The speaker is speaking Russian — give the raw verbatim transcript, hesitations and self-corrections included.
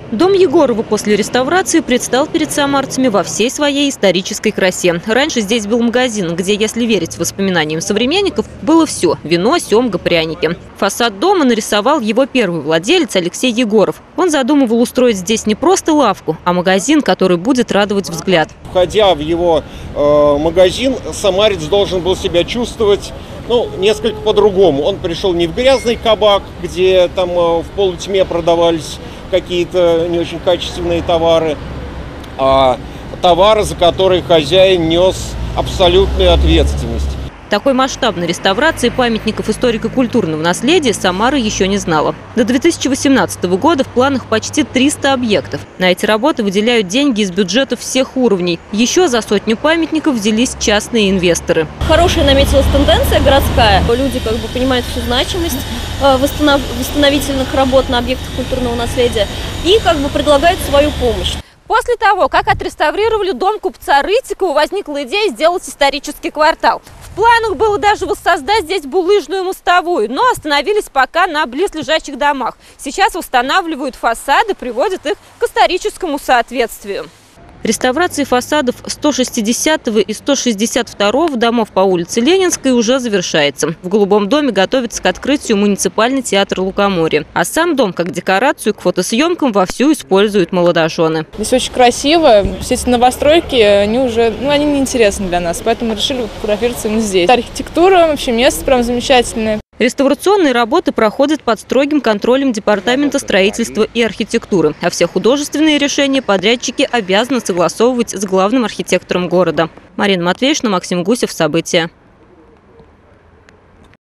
Дом Егорова после реставрации предстал перед самарцами во всей своей исторической красе. Раньше здесь был магазин, где, если верить воспоминаниям современников, было все – вино, семга, пряники. Фасад дома нарисовал его первый владелец Алексей Егоров. Он задумывал устроить здесь не просто лавку, а магазин, который будет радовать взгляд. Входя в его э, магазин, самарец должен был себя чувствовать ну, несколько по-другому. Он пришел не в грязный кабак, где там э, в полутьме продавались какие-то не очень качественные товары, а товары, за которые хозяин нес абсолютную ответственность. Такой масштабной реставрации памятников историко-культурного наследия Самара еще не знала. До две тысячи восемнадцатого года в планах почти триста объектов. На эти работы выделяют деньги из бюджетов всех уровней. Еще за сотню памятников взялись частные инвесторы. Хорошая наметилась тенденция городская. Люди как бы понимают всю значимость восстанов... восстановительных работ на объектах культурного наследия и как бы предлагают свою помощь. После того, как отреставрировали дом купца Рытикова, возникла идея сделать исторический квартал. В планах было даже воссоздать здесь булыжную мостовую, но остановились пока на близлежащих домах. Сейчас восстанавливают фасады, приводят их к историческому соответствию. Реставрации фасадов сто шестидесятого и сто шестьдесят второго домов по улице Ленинской уже завершается. В Голубом доме готовится к открытию муниципальный театр Лукоморья. А сам дом, как декорацию к фотосъемкам, вовсю используют молодожены. Здесь очень красиво. Все эти новостройки, они уже ну, они неинтересны для нас, поэтому решили фотографироваться именно здесь. Архитектура, вообще место прям замечательное. Реставрационные работы проходят под строгим контролем Департамента строительства и архитектуры. А все художественные решения подрядчики обязаны согласовывать с главным архитектором города. Марина Матвеевна, Максим Гусев. События.